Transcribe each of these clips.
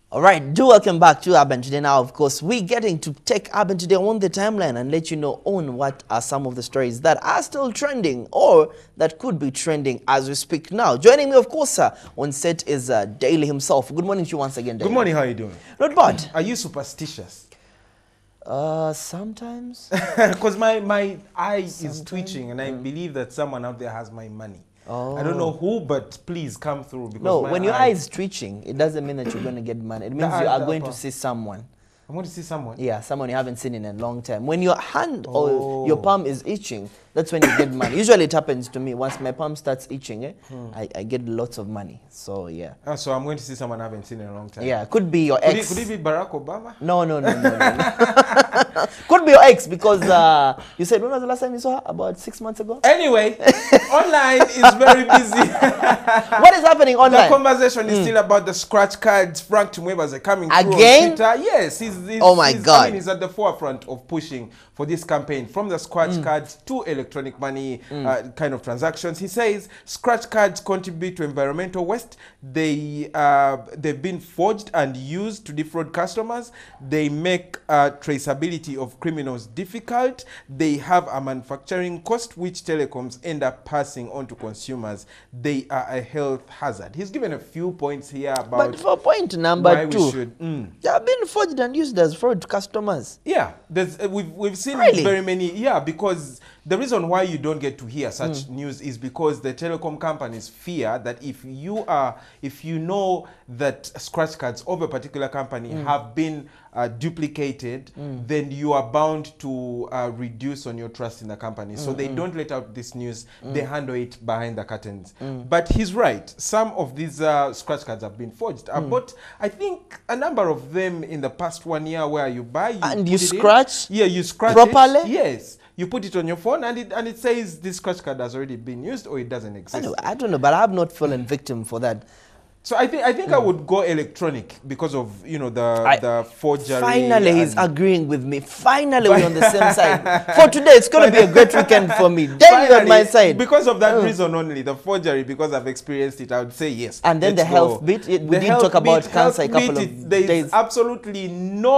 All right, do welcome back to Urban Today. Now, of course, we're getting to take Urban Today on the timeline and let you know on what are some of the stories that are still trending or that could be trending as we speak now. Joining me, of course, on set is Daily himself. Good morning to you once again, Daily. Good morning, how are you doing? Not bad. Are you superstitious? Sometimes. Because my eye is twitching and I believe that someone out there has my money. Oh. I don't know who, but please come through. Because No, when your eye is twitching, it doesn't mean that you're going to get money. It means you are going to see someone. I'm going to see someone? Yeah, someone you haven't seen in a long time. When your hand or your palm is itching, that's when you get money. Usually it happens to me. Once my palm starts itching, I get lots of money. So, yeah. So I'm going to see someone I haven't seen in a long time. Yeah, could be your ex. Could it be Barack Obama? No. Could be your ex because you said, when was the last time you saw her? About 6 months ago? Anyway, online is very busy. What is happening online? The conversation is still about the scratch cards. Frank Tumwebaze are coming through again? on Twitter. Yes, oh my God. I mean, he's at the forefront of pushing for this campaign from the scratch cards to electronic money kind of transactions. He says scratch cards contribute to environmental waste. They've been forged and used to defraud customers. They make traceability of criminals difficult. They have a manufacturing cost which telecoms end up passing on to consumers. They are a health hazard. He's given a few points here about. But for point number 2, we should, they have been forged and used as fraud to customers. Yeah, we've seen Really? very many. Yeah, because the reason why you don't get to hear such news is because the telecom companies fear that if you know that scratch cards of a particular company have been duplicated, then you are bound to reduce on your trust in the company. So they don't let out this news. They handle it behind the curtains. But he's right. Some of these scratch cards have been forged. I bought, I think, a number of them in the past 1 year where you buy, you scratch? Yeah, you scratch properly? it. Yes. You put it on your phone and it says this scratch card has already been used or it doesn't exist. I don't know, but I have not fallen victim for that. So I think I would go electronic because of the forgery. Finally, he's agreeing with me. Finally, we're on the same side. For today, it's going to be a great weekend for me. Then you're on my side. Because of that reason only, the forgery, because I've experienced it, I would say yes. And then the health bit, we did talk about cancer a couple of days. There is absolutely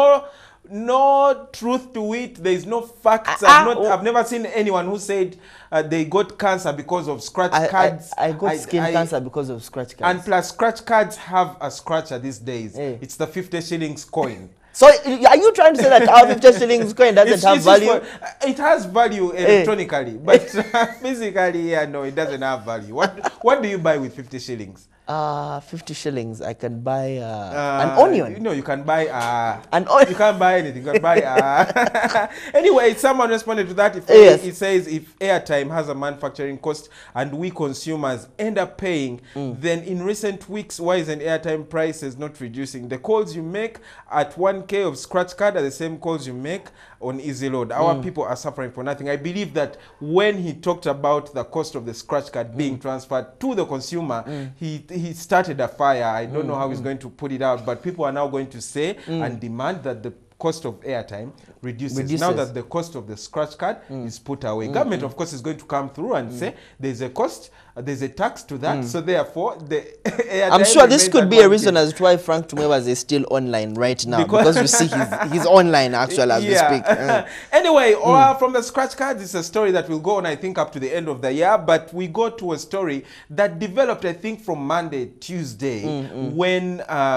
no truth to it. There is no facts. I've never seen anyone who said they got cancer because of scratch cards. I got skin cancer because of scratch cards. And plus, scratch cards have a scratcher these days. It's the 50 shillings coin. So are you trying to say that our 50 shillings coin doesn't have value? It has value electronically, but physically, yeah, no, it doesn't have value. What do you buy with 50 shillings? 50 shillings, I can buy an onion. No, you can buy an onion. You can't buy anything. You can buy Anyway, someone responded to that. It says if airtime has a manufacturing cost and we consumers end up paying, then in recent weeks, why isn't airtime prices not reducing? The calls you make at 1K of scratch card are the same calls you make on Easy Load. Our people are suffering for nothing. I believe that when he talked about the cost of the scratch card being transferred to the consumer, he started a fire. I don't know how he's going to put it out, but people are now going to say and demand that the cost of airtime reduces. Now that the cost of the scratch card is put away. Government, of course, is going to come through and say there's a cost, there's a tax to that, so therefore the airtime. I'm sure this could be a reason as to why Frank Tumwebaze is still online right now, because we see he's online actually as we speak. Anyway, from the scratch cards, it's a story that will go on, I think, up to the end of the year, but we go to a story that developed, I think, from Monday, Tuesday, when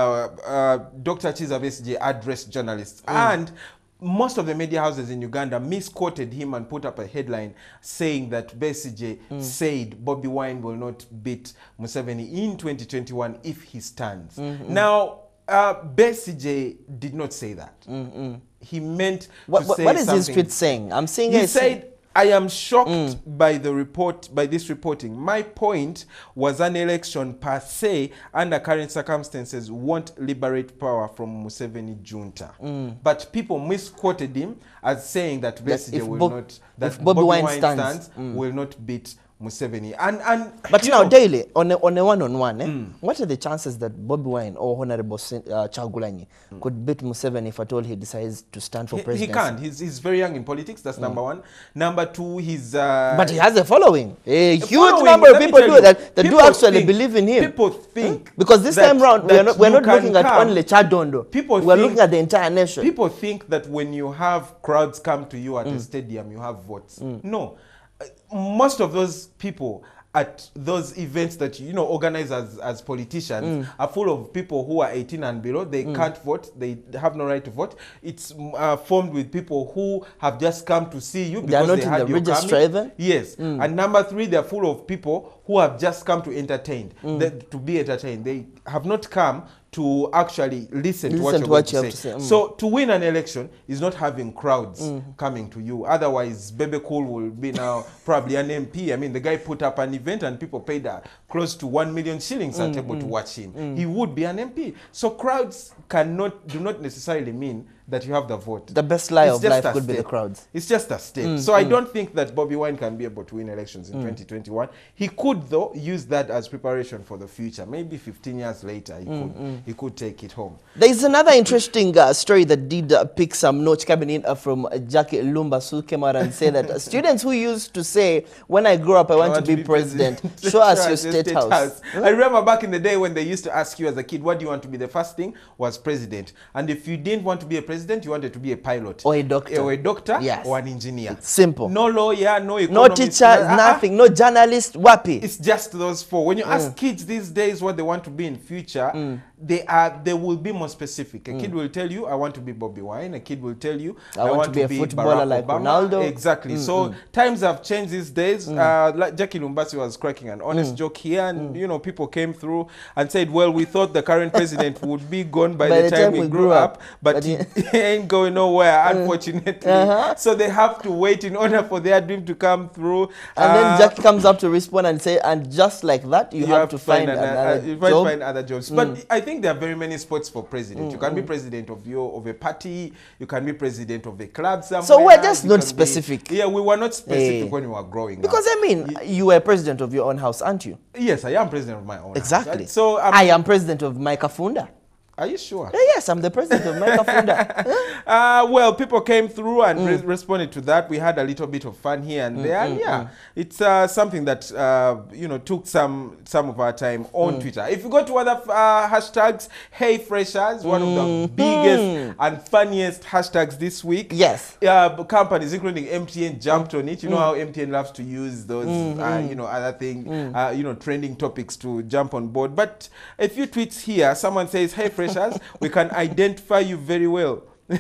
Dr. Kizza Besigye addressed journalists. And most of the media houses in Uganda misquoted him and put up a headline saying that Besigye said Bobi Wine will not beat Museveni in 2021 if he stands. Now, Besigye did not say that. He meant to say something. What is his tweet saying? I'm saying he said, I am shocked by this reporting. My point was an election per se under current circumstances won't liberate power from Museveni junta. But people misquoted him as saying that Besigye will not, that Bobi Wine stands will not beat Museveni. But now, daily, on a one-on-one, what are the chances that Bobi Wine or Honorable Kyagulanyi could beat Museveni if at all he decides to stand for presidency? He can't. He's very young in politics. That's number one. Number two, he's... but he has a following. A huge number of people that do actually believe in him. People think... Because this time round, we're not looking at only Chadondo. We're looking at the entire nation. People think that when you have crowds come to you at a stadium, you have votes. No. Most of those people at those events that organize as politicians are full of people who are 18 and below. They can't vote. They have no right to vote. It's formed with people who have just come to see you because they had you coming. Yes. And number three, they're full of people who have just come to entertain, to be entertained. They have not come to actually listen to what you're going to say. So to win an election is not having crowds coming to you. Otherwise, Bebe Cool will be now probably an MP. I mean, the guy put up an event and people paid close to 1 million shillings at table to watch him. He would be an MP. So crowds do not necessarily mean that you have the vote. The best lie of life could be the crowds. It's just a step. So I don't think that Bobi Wine can be able to win elections in 2021. He could, though, use that as preparation for the future. Maybe 15 years later, he could take it home. There is another interesting story that did pick some notes coming in from Jackie Lumba, who came out and said that students who used to say, when I grow up, I want to be president, show us your state house. I remember back in the day when they used to ask you as a kid, what do you want to be? The first thing was president. And if you didn't want to be a president, you wanted to be a pilot. Or a doctor. Or a doctor, or an engineer. It's simple. No lawyer, no economist. No teacher, nothing, no journalist, wapi. It's just those four. When you ask kids these days what they want to be in future, they will be more specific. A kid will tell you, I want to be Bobi Wine. A kid will tell you, I want to be a footballer like Ronaldo. Exactly. So times have changed these days. Like Jackie Lumbasi was cracking an honest joke here, and people came through and said, well, we thought the current president would be gone by the time we grew up, but he ain't going nowhere, unfortunately. So they have to wait in order for their dream to come through. And then Jackie comes up to respond and say, and just like that, you have to find other jobs. But I think there are very many spots for president. You can be president of a party. You can be president of a club somewhere. So we're just not specific. We were not specific when we were growing up. Because I mean, you were president of your own house, aren't you? Yes, I am president of my own house. Exactly. So I am president of my Kafunda. Are you sure? Yes, I'm the president of Mecca Funda. Well, people came through and responded to that. We had a little bit of fun here and there. And yeah, it's something that took some of our time on Twitter. If you go to other hashtags, Hey Freshers, one of the biggest and funniest hashtags this week. Yes. Companies, including MTN, jumped on it. You know how MTN loves to use those, other things, trending topics to jump on board. But a few tweets here, someone says, Hey Freshers, we can identify you very well.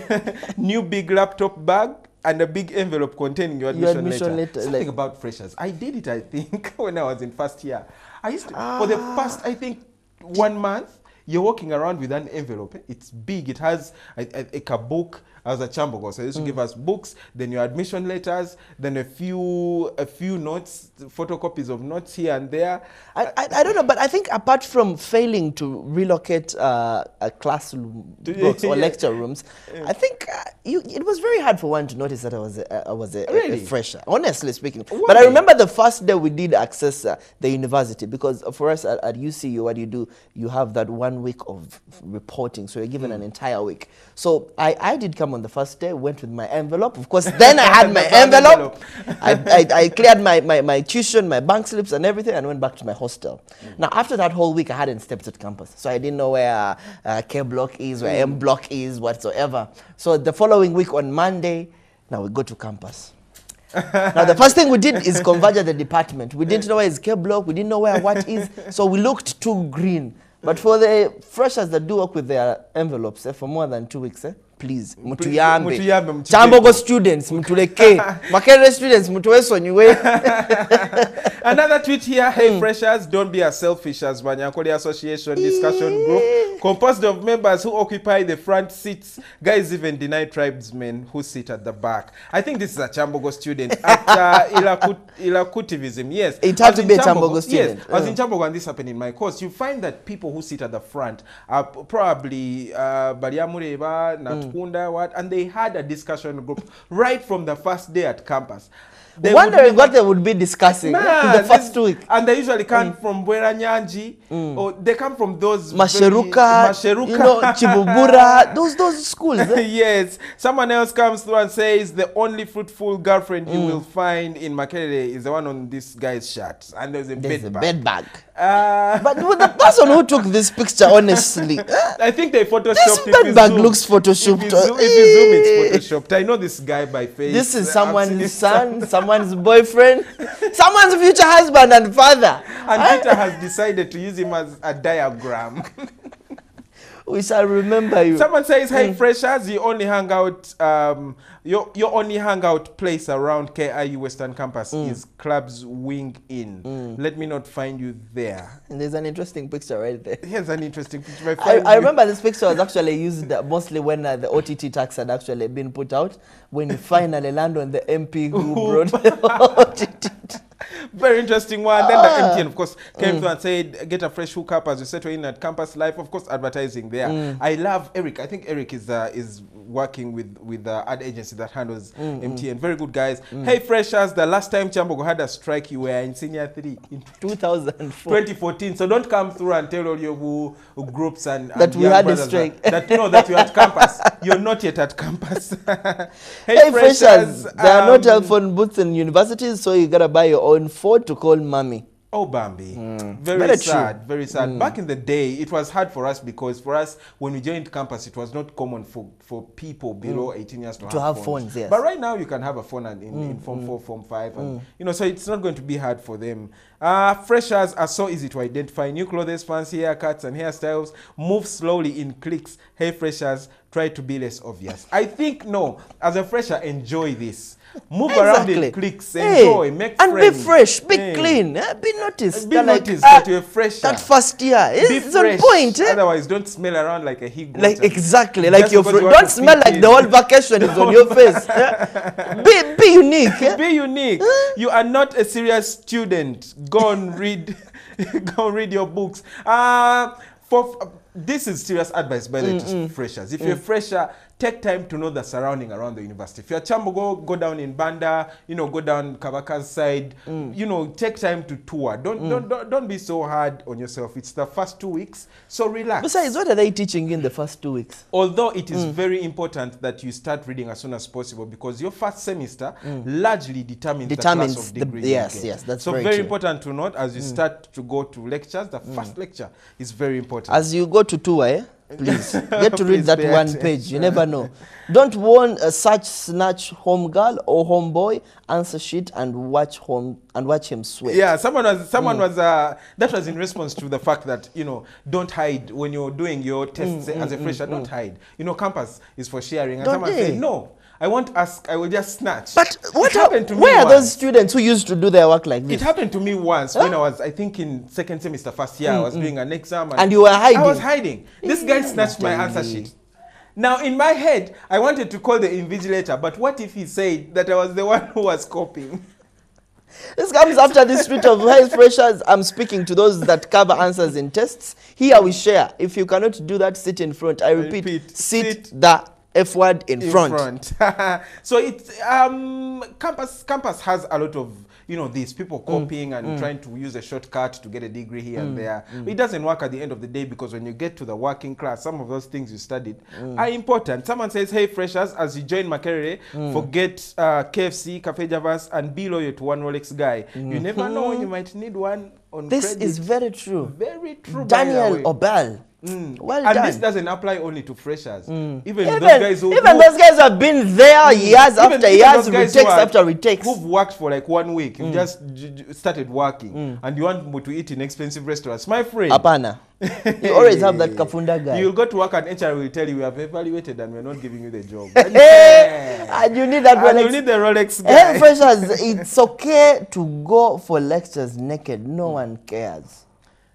New big laptop bag and a big envelope containing your admission letter. Something about freshers. I did it, I think, when I was in first year. I used to, for the past, I think, 1 month, you're walking around with an envelope. It's big. It has a book. I was at Chambogo, so they used to give us books, then your admission letters, then a few notes, photocopies of notes here and there. I don't know, but I think apart from failing to relocate a classroom books or lecture rooms, I think it was very hard for one to notice that I was a fresher, honestly speaking. Why? But I remember the first day we did access the university, because for us at UCU, what you do, you have that 1 week of reporting, so you're given an entire week. So I did come on the first day, went with my envelope. Of course, then I had my envelope. I cleared my tuition, my bank slips and everything, and went back to my hostel. Now, after that whole week, I hadn't stepped at campus. So I didn't know where K block is, where M block is, whatsoever. So the following week on Monday, now we go to campus. Now, the first thing we did is converge at the department. We didn't know where is K block. We didn't know where what is. So we looked too green. But for the freshers that do work with their envelopes for more than 2 weeks, please, mutuyambe. Chambogo students, mutuleke. Makerere students, mutuwesonywe. Another tweet here, Hey Freshers, don't be as selfish as Banyankole Association discussion group, composed of members who occupy the front seats. Guys even deny tribesmen who sit at the back. I think this is a Chambogo student at Ilakutivism. Yes. It had to be a Chambogo student. Yes, I was in Chambogo and this happened in my course. You find that people who sit at the front are probably Bariamureba, Natkunda, and they had a discussion group right from the first day at campus. Wondering what they would be discussing in the first week. And they usually come from Bwera Nyanji, or they come from those Masheruka, you know, Chibubura, those schools. Yes. Someone else comes through and says the only fruitful girlfriend you will find in Makerere is the one on this guy's shirt. And there's a bed bag. But with the person who took this picture, honestly, I think they photoshopped. This bed bag looks photoshopped. If you zoom, it's photoshopped. I know this guy by face. This is someone's son, someone's boyfriend, someone's future husband and father. And Peter has decided to use him as a diagram. We shall remember you. Someone says, hey, freshers, you only hang out, your only hangout place around KIU Western Campus is Club's Wing Inn. Let me not find you there. And there's an interesting picture right there. Here's an interesting picture. I remember this picture was actually used mostly when the OTT tax had actually been put out, when you finally land on the MP who brought the OTT. Very interesting one. Then the MTN, of course, came through and said, get a fresh hookup as you settle in at Campus Life. Of course, advertising there. I love Eric. I think Eric is working with the ad agency that handles MTN. Very good guys. Hey, freshers, the last time Chambogo had a strike, you were in Senior 3 in 2014. So don't come through and tell all your groups and that we had a strike. That you're at campus. You're not yet at campus. Hey, freshers, there are no telephone booths in universities, so you gotta buy your own phone to call mommy. Oh, Bambi. Very sad, very sad. Back in the day, it was hard for us because for us, when we joined campus, it was not common for people below 18 years to have phones. Yes. But right now, you can have a phone in Form 4, Form 5. And, you know, so it's not going to be hard for them. Freshers are so easy to identify. New clothes, fancy haircuts, and hairstyles move slowly in clicks. Hey, freshers, try to be less obvious. I think, no, as a fresher, enjoy this. Move around in clicks, enjoy, make friends. And be fresh, be clean, be noticed. Be noticed that you're fresh. That first year, it's on point. Otherwise, don't smell around like a hig. Like exactly, like your don't smell like the whole vacation is on your face. Be unique. Be unique. You are not a serious student. Go and read, go and read your books. This is serious advice by the freshers. If you're a fresher, take time to know the surrounding around the university. If you're Chambogo, go down in Banda, you know, go down Kabaka's side, you know, take time to tour. Don't be so hard on yourself. It's the first 2 weeks, so relax. Besides, what are they teaching in the first 2 weeks? Although it is very important that you start reading as soon as possible because your first semester largely determines the class of degree. Yes, that's so very very true. important to note as you start to go to lectures. The first lecture is very important. As you go to tour, please get to read Please that pay one attention. page. You never know. Don't warn a such snatch home girl or homeboy, answer shit and watch him sweat. Yeah, someone was that was in response to the fact that, you know, don't hide when you're doing your tests as a fresher. Don't hide. You know, campus is for sharing. And someone said, no, I won't ask. I will just snatch. But what happened to me? Where are those students who used to do their work like this? It happened to me once when I was, I think, in second semester, first year. I was doing an exam. And you were hiding? I was hiding. This guy snatched my answer sheet. Now, in my head, I wanted to call the invigilator, but what if he said that I was the one who was copying? This comes after this street of high freshers. I'm speaking to those that cover answers in tests. Here we share. If you cannot do that, sit in front. I repeat. Sit the F word in front. So it's campus has a lot of, you know, these people copying and trying to use a shortcut to get a degree here and there. It doesn't work at the end of the day because when you get to the working class, some of those things you studied are important. Someone says, hey, freshers, as you join Makerere, forget KFC, Cafe Javas, and be loyal to one Rolex guy. You never know when you might need one on This credit. is very true. Very true. Daniel Obal. Well and done. this doesn't apply only to freshers. Even those guys have been there years after years, retakes after retakes. Who've worked for like 1 week. You just started working and you want to eat in expensive restaurants. My friend. Apana. You always have that kafunda guy. You'll go to work and HR will tell you we have evaluated and we're not giving you the job. And you need that Rolex. You need the Rolex guy. Hey, freshers, it's okay to go for lectures naked. No one cares.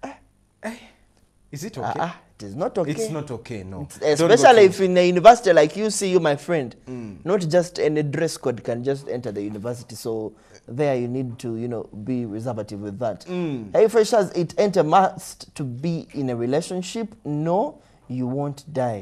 Is it okay? It is not okay. It's not okay, no. Especially if in a university like you, my friend, not just any dress code can just enter the university. So there you need to, you know, be reservative with that. Hey, freshers, it ain't a must to be in a relationship. No, you won't die.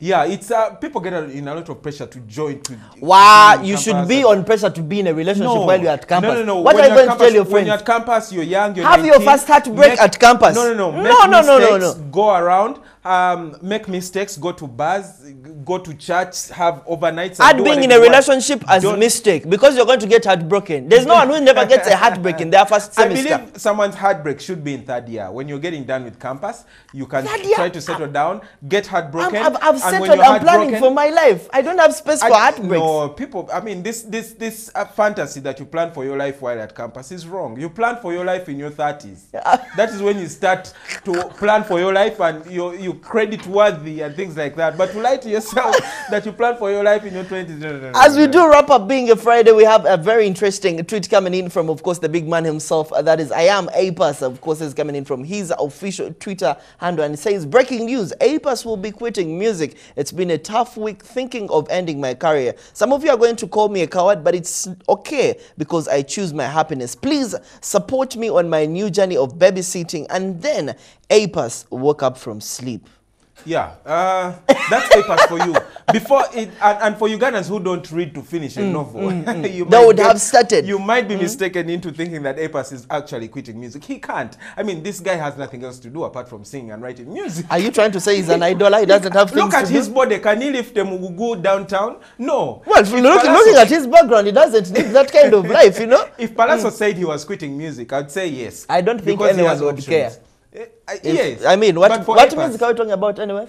Yeah, it's people get in a lot of pressure to join. Wow, you should be on pressure to be in a relationship while you're at campus. No. What are you going to tell your friends? When you're at campus, you're young, you're Have 19, your first heartbreak at campus. No. Go around, make mistakes, go to bars, go to church, have overnights. Add being in a relationship as a mistake because you're going to get heartbroken. There's no one who never gets a heartbreak in their first semester. I believe someone's heartbreak should be in third year. When you're getting done with campus, you can try to settle down, get heartbroken. I've settled. I'm planning for my life. I don't have space for heartbreaks. No, people. I mean, this fantasy that you plan for your life while at campus is wrong. You plan for your life in your 30s. That is when you start to plan for your life and you credit worthy and things like that. But to lie to yourself that you plan for your life in your 20s. As we do wrap up being a Friday, we have a very interesting tweet coming in from, of course, the big man himself. That is, I am APAS, of course, is coming in from his official Twitter handle. And it says, breaking news, APAS will be quitting music. It's been a tough week thinking of ending my career. Some of you are going to call me a coward, but it's okay because I choose my happiness. Please support me on my new journey of babysitting. And then APAS woke up from sleep. Yeah, that's APAS for you. Before it, and for Ugandans who don't read to finish a novel, you might be mistaken into thinking that APAS is actually quitting music. He can't. I mean, this guy has nothing else to do apart from singing and writing music. Are you trying to say he's an idol? He doesn't have things Look at his body. Can he lift a mugugu downtown? No. Well, looking at his background, he doesn't need that kind of life, you know? If Palazzo said he was quitting music, I'd say yes. I don't think anyone would care. Yes. I mean, what music are we talking about anyway?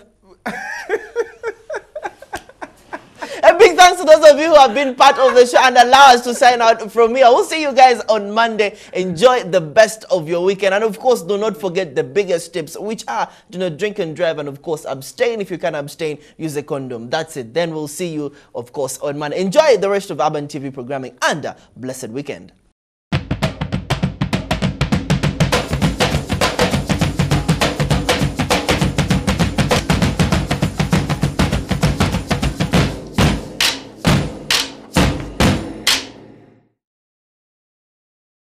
A big thanks to those of you who have been part of the show and allow us to sign out from here. We'll see you guys on Monday. Enjoy the best of your weekend. And of course, do not forget the biggest tips, which are do not drink and drive. And of course, abstain. If you can abstain, use a condom. That's it. Then we'll see you, of course, on Monday. Enjoy the rest of Urban TV programming and a blessed weekend.